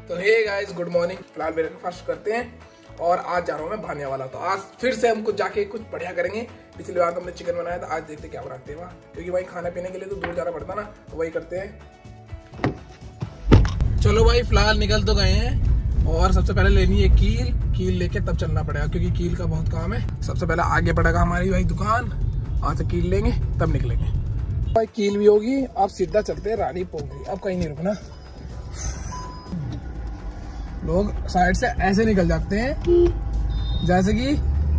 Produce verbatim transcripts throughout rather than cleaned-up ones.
तो hey guys, good morning. फिलहाल breakfast करते हैं और आज जा रहा हूँ मैं भानिया वाला। तो आज फिर से हम कुछ जाके कुछ बढ़िया करेंगे। पिछली बार तो हमने चिकन बनाया था, आज देखते क्या बनाते हैं वहाँ, क्योंकि वहीं खाने पीने के लिए तो दूर जाना पड़ता ना, तो वही करते हैं। चलो भाई, फिलहाल निकल तो गए हैं और सबसे पहले लेनी है कील। कील लेके तब चलना पड़ेगा, क्योंकि कील का बहुत काम है। सबसे पहले आगे पड़ेगा हमारी भाई दुकान, वहाँ से कील लेंगे तब निकलेंगे। भाई कील भी होगी, आप सीधा चलते हैं रानी पोखरी, अब कहीं नहीं रुकना। लोग साइड से ऐसे निकल जाते हैं जैसे कि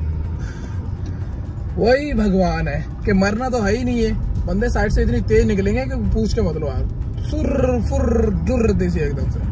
वही भगवान है, कि मरना तो है ही नहीं है। बंदे साइड से इतनी तेज निकलेंगे कि पूछ के मत लो यार, सुर फुर दुर देसी एकदम से।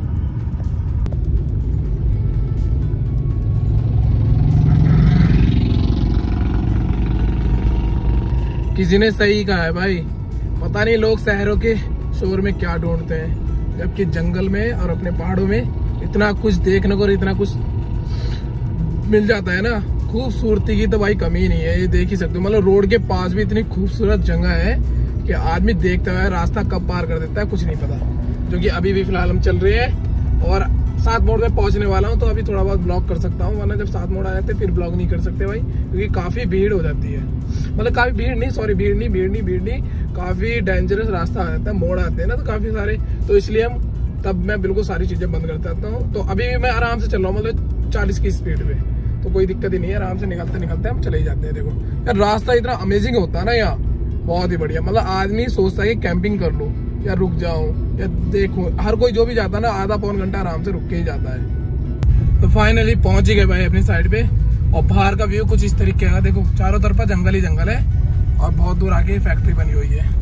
किसी ने सही कहा है भाई, पता नहीं लोग शहरों के शोर में क्या ढूंढते हैं, जबकि जंगल में और अपने पहाड़ों में इतना कुछ देखने को और इतना कुछ मिल जाता है ना। खूबसूरती की तो भाई कमी नहीं है, ये देख ही सकते हो। मतलब रोड के पास भी इतनी खूबसूरत जगह है कि आदमी देखता है रास्ता कब पार कर देता है कुछ नहीं पता। जो कि अभी भी फिलहाल हम चल रहे हैं और सात मोड़ में पहुंचने वाला हूं, तो अभी थोड़ा बहुत ब्लॉग कर सकता हूं, वरना जब सात मोड़ आ जाते फिर ब्लॉग नहीं कर सकते भाई, क्योंकि काफी भीड़ हो जाती है। मतलब काफी भीड़ नहीं, सॉरी भीड़ नहीं भीड़ नहीं भीड़ नहीं काफी डेंजरस रास्ता आ जाता है, मोड़ आते हैं ना तो काफी सारे, तो इसलिए हम तब मैं बिल्कुल सारी चीजें बंद कर देता हूँ। तो अभी भी मैं आराम से चल रहा हूँ, मतलब चालीस की स्पीड पे, तो कोई दिक्कत ही नहीं है। आराम से निकलते निकलते हम चले ही जाते हैं। देखो यार, रास्ता इतना अमेजिंग होता है ना यहाँ, बहुत ही बढ़िया। मतलब आदमी सोचता है कि कैंपिंग कर लो या रुक जाऊं या देखो, हर कोई जो भी जाता है ना आधा पौन घंटा आराम से रुक के ही जाता है। तो फाइनली पहुंच ही गए भाई अपनी साइड पे, और बाहर का व्यू कुछ इस तरीके का। देखो चारों तरफ जंगल ही जंगल है और बहुत दूर आगे फैक्ट्री बनी हुई है।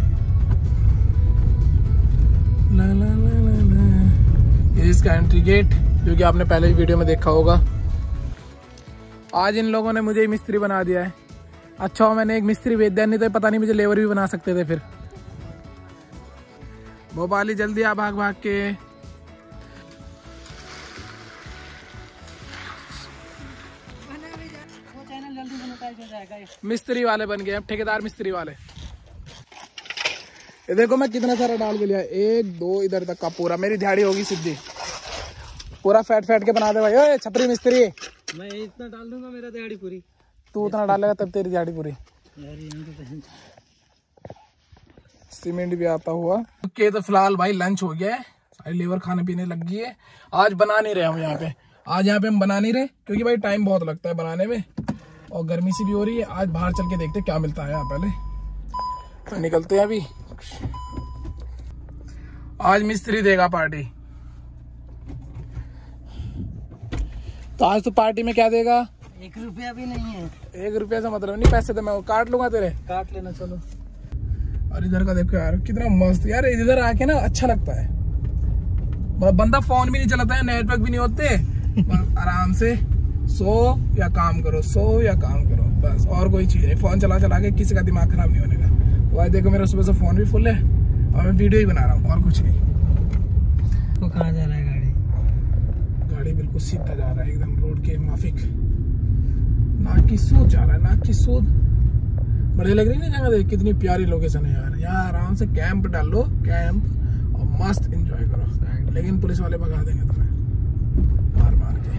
ला ला ला ला ला। ये इसका एंट्री गेट, जो कि आपने पहले ही वीडियो में देखा होगा। आज इन लोगों ने मुझे मिस्त्री बना दिया है। अच्छा मैंने एक मिस्त्री भेज दिया, नहीं तो पता नहीं मुझे लेबर भी बना सकते थे फिर। भोपाली जल्दी आ भाग भाग के। मिस्त्री वाले बन गए अब, ठेकेदार मिस्त्री वाले। ये देखो मैं कितना सारा डाल के लिया, एक दो इधर तक का पूरा, मेरी दिहाड़ी होगी सीधी। पूरा फैट फैट के बना दे भाई। ओए छपरी मिस्त्री, मैं इतना डाल दूंगा मेरा दिहाड़ी पूरी। तू उतना डालेगा तब तेरी दिहाड़ी पूरी। सीमेंट भी आता हुआ। ओके तो फिलहाल भाई लंच हो गया है, सारी लेबर खाने पीने लग गई है। आज बना नहीं रहे हम यहाँ पे, आज यहाँ पे हम बना नहीं रहे क्योंकि भाई टाइम बहुत लगता है बनाने में और गर्मी सी भी हो रही है। आज बाहर चल के देखते क्या मिलता है यहाँ, पहले तो निकलते हैं अभी। आज मिस्त्री देगा पार्टी, तो आज तो पार्टी में क्या देगा? एक रुपया भी नहीं है। एक रुपया से मतलब नहीं, पैसे तो मैं काट लूंगा तेरे। काट लेना चलो। और इधर का देखो यार कितना मस्त यार, इधर आके ना अच्छा लगता है। बंदा फोन भी नहीं चलाता है, नेटवर्क भी नहीं होते, आराम से सो या काम करो, सो या काम करो बस, और कोई चीज नहीं। फोन चला चला के किसी का दिमाग खराब नहीं होने का। तो आज देखो मेरा सुबह से फोन भी फुल है और मैं वीडियो ही बना रहा हूँ और कुछ नहीं। तो कहाँ जा रहा है गाड़ी? गाड़ी बिल्कुल सीधा जा रहा है एकदम रोड के माफिक, नाक की सूद जा रहा है, नाक की सूद। बढ़िया लग रही है ना जगह, देख कितनी प्यारी लोकेशन है यार। यहाँ आराम से कैंप डाल लो, कैंप और मस्त एंजॉय करो। लेकिन पुलिस वाले भगा देंगे तुम्हें मार मार के।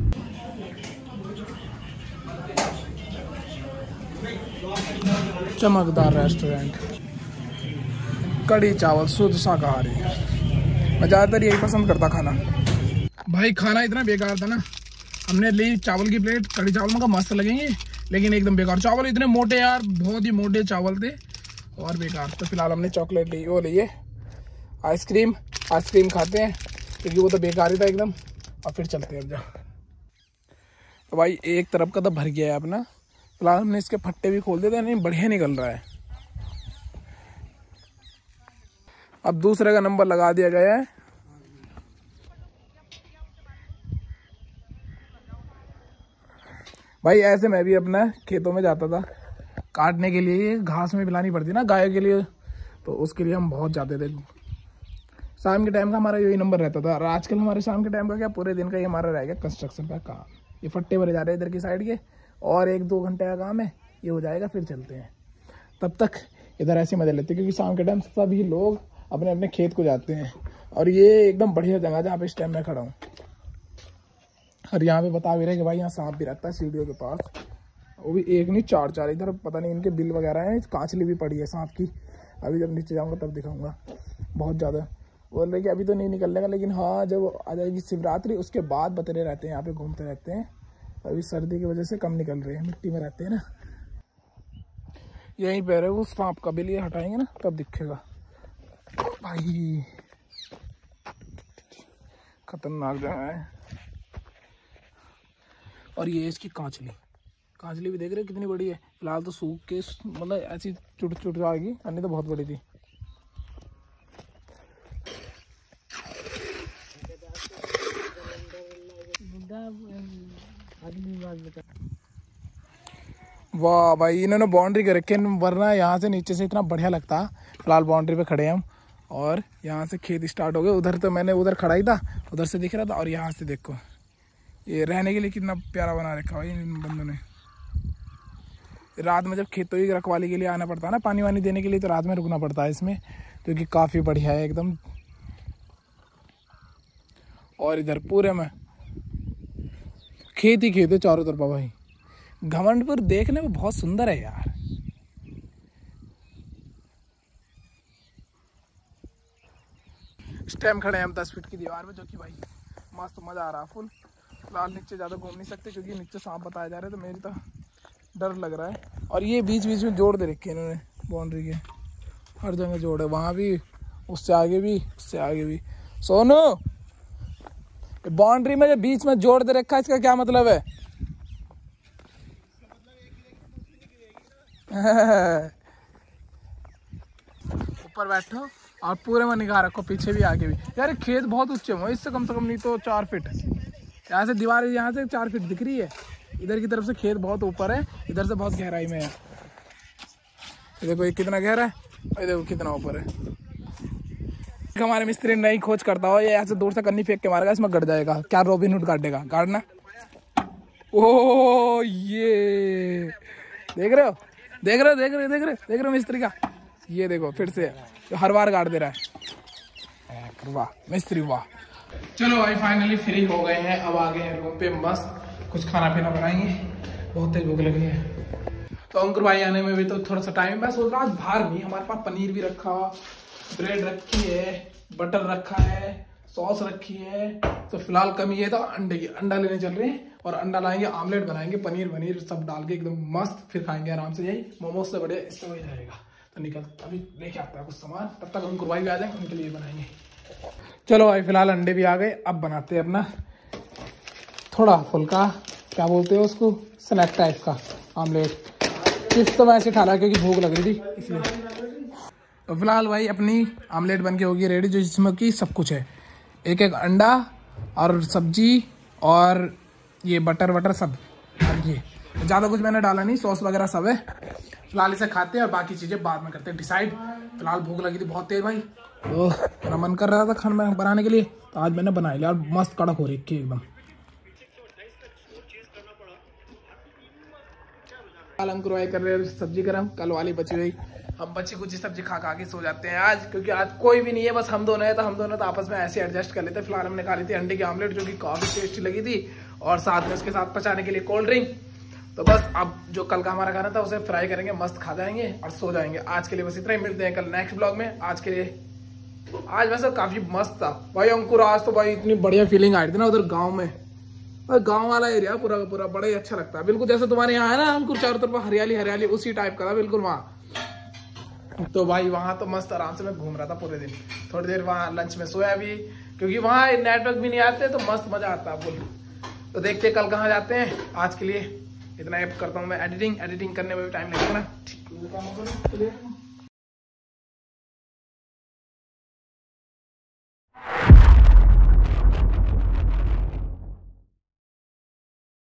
चमकदार रेस्टोरेंट, कड़ी चावल शुद्ध शाकाहारी। मैं ज्यादातर यही पसंद करता खाना। भाई खाना इतना बेकार था ना, हमने ली चावल की प्लेट, कड़ी चावल में का मस्त लगेंगे, लेकिन एकदम बेकार चावल, इतने मोटे यार, बहुत ही मोटे चावल थे और बेकार। तो फिलहाल हमने चॉकलेट ली, वो लिए आइसक्रीम। आइसक्रीम खाते हैं क्योंकि वो तो बेकार ही था एकदम, और फिर चलते हैं अब जा। तो भाई एक तरफ का तो भर गया है अपना। फिलहाल हमने इसके फट्टे भी खोल दिए थे, नहीं बढ़िया निकल रहा है। अब दूसरे का नंबर लगा दिया गया है। भाई ऐसे मैं भी अपना खेतों में जाता था काटने के लिए, घास में पिलानी पड़ती ना गाय के लिए, तो उसके लिए हम बहुत जाते थे। शाम के टाइम का हमारा यही नंबर रहता था। और आजकल हमारे शाम के टाइम का क्या, पूरे दिन का ही हमारा रह गया कंस्ट्रक्शन का काम। ये फट्टे भरे जा रहे हैं इधर की साइड के, और एक दो घंटे का काम है, ये हो जाएगा फिर चलते हैं। तब तक इधर ऐसे मजे लेते हैं, क्योंकि शाम के टाइम सभी लोग अपने अपने खेत को जाते हैं और ये एकदम बढ़िया जगह जहाँ पे इस टाइम मैं खड़ा हूँ। और यहाँ पे बता भी रहे कि भाई यहाँ सांप भी रहता है सीढ़ियों के पास, वो भी एक नहीं चार चार। इधर पता नहीं इनके बिल वगैरह हैं, कांचली भी पड़ी है सांप की। अभी जब नीचे जाऊँगा तब दिखाऊंगा। बहुत ज़्यादा बोल रहे कि अभी तो नहीं निकलने का, लेकिन हाँ जब आ जाएगी शिवरात्रि उसके बाद बतरे रहते हैं यहाँ पे, घूमते रहते हैं। अभी सर्दी की वजह से कम निकल रहे हैं, मिट्टी में रहते हैं ना। यहीं पे वो सांप का बिल ये हटाएंगे ना तब दिखेगा भाई। खतरनाक जगह है। और ये इसकी कांचली, कांचली भी देख रहे हो कितनी बड़ी है। फिलहाल तो सूख के मतलब ऐसी चुट चुट जाएगी, अन्य तो बहुत बड़ी थी। वाह भाई इन्होंने बाउंड्री कर रखी है, वरना यहाँ से नीचे से इतना बढ़िया लगता। फिलहाल बाउंड्री पे खड़े हैं हम और यहाँ से खेत स्टार्ट हो गए। उधर तो मैंने उधर खड़ा ही था, उधर से दिख रहा था। और यहाँ से देखो ये रहने के लिए कितना प्यारा बना रखा भाई इन बंदों ने। रात में जब खेतों की रखवाली के लिए आना पड़ता है ना, पानी वानी देने के लिए, तो रात में रुकना पड़ता है इसमें, क्योंकि काफ़ी बढ़िया है एकदम। और इधर पूरे में खेत ही खेत है चारों तरफ भाई। घमंडपुर देखने में बहुत सुंदर है यार। इस टाइम खड़े हैं हम दस फीट की दीवार में, जो कि भाई मस्त मजा आ रहा है फुल। फिलहाल नीचे ज़्यादा घूम नहीं सकते क्योंकि नीचे सांप बताया जा रहा है, तो मेरी तो डर लग रहा है। और ये बीच बीच में जोड़ दे रखे हैं इन्होंने बाउंड्री के, हर जगह जोड़ है, वहाँ भी, उससे आगे भी, उससे आगे भी। सोनू बाउंड्री में जो बीच में जोड़ दे रखा है इसका क्या मतलब है? ऊपर बैठो और पूरे में निगाह रखो, पीछे भी आगे भी। यार खेत बहुत ऊंचे हुए, इससे कम से कम नहीं तो चार फीट यहाँ से दीवार, यहाँ से चार फीट दिख रही है। इधर की तरफ से खेत बहुत ऊपर है, इधर से बहुत गहराई में है। ये देखो ये कितना गहरा है और देखो कितना ऊपर है। हमारे मिस्त्री नहीं खोज करता हो, ये ऐसे दूर से कन्नी फेंक के मारेगा, इसमें गड़ जाएगा। क्या रॉबिन हुड काटेगा, गाड़ना। ओ ये देख रहे हो, देख रहे हो, देख रहे हो, देख रहे हो, देख रहे हो मिस्त्री का। ये देखो फिर से हर बार गाड़ दे रहा है। वाह मिस्त्री वाह। चलो भाई फाइनली फ्री हो गए हैं, अब आ गए हैं रूम पे, मस्त कुछ खाना पीना बनाएंगे, बहुत तेज भूख लगी है। तो अंकुर भाई आने में भी तो थोड़ा सा टाइम, मैं सोच रहा आज बाहर नहीं, हमारे पास पनीर भी रखा, ब्रेड रखी है, बटर रखा है, सॉस रखी है। तो फिलहाल कमी है तो अंडे की, अंडा लेने चल रहे हैं और अंडा लाएंगे, आमलेट बनाएंगे, पनीर वनीर सब डाल के एकदम मस्त, फिर खाएंगे आराम से। यही मोमोज से बढ़िया इससे हो जाएगा। तो निकल अभी लेके आता है कुछ सामान, तब तक अंकुर भाई भी आ जाएंगे, उनके लिए बनाएंगे। चलो भाई फिलहाल अंडे भी आ गए, अब बनाते हैं अपना थोड़ा फुल्का, क्या बोलते हैं उसको, स्नैक टाइप का आमलेट। चिप्स तो मैं ऐसे खा रहा क्योंकि भूख लग रही थी इसलिए। तो फिलहाल भाई अपनी आमलेट बन के होगी रेडी, जो जिसमें कि सब कुछ है, एक एक अंडा और सब्जी और ये बटर वटर सब। ये ज़्यादा कुछ मैंने डाला नहीं, सॉस वगैरह सब है। फिलहाल इसे खाते हैं और बाकी चीज़ें बाद में करते हैं डिसाइड। फिलहाल भूख लगी थी बहुत तेज भाई, तो मेरा मन कर रहा था खाना बनाने के लिए, तो आज मैंने बनाई लिया और मस्त कड़क हो रही है एकदम। अंकुर भाई कर रहे सब्जी गरम, कल वाली बची हुई, हम बची कुछ सब्जी खा खा के सो जाते हैं आज, क्योंकि आज कोई भी नहीं है, बस हम दोनों हैं। तो हम दोनों तो आपस में ऐसे एडजस्ट कर लेते हैं। फिलहाल हमने खा ली थी अंडे की आमलेट, जो कि काफी टेस्टी लगी थी, और साथ में उसके साथ पचाने के लिए कोल्ड ड्रिंक। तो बस अब जो कल का हमारा खाना था उसे फ्राई करेंगे, मस्त खा जाएंगे और सो जाएंगे। आज के लिए बस इतना ही, मिलते हैं कल नेक्स्ट ब्लॉग में। आज के लिए आज वैसे काफी मस्त था भाई अंकुर, आज तो भाई इतनी बढ़िया फीलिंग आ रही थी ना उधर गाँव में, गांव वाला एरिया पूरा का पूरा बड़ा ही अच्छा लगता है, बिल्कुल जैसे तुम्हारे यहाँ है ना अंकुर, चारों तरफ हरियाली हरियाली, उसी टाइप का था बिल्कुल वहाँ। तो भाई वहाँ तो मस्त आराम से मैं घूम रहा था पूरे दिन। थोड़ी देर वहाँ लंच में सोया भी, क्योंकि वहाँ नेटवर्क भी नहीं आते, तो मस्त मजा आता है फुल। तो देखते हैं कल कहाँ जाते हैं। आज के लिए इतना करता हूँ मैं एडिटिंग, एडिटिंग करने में भी टाइम लगेगा ना।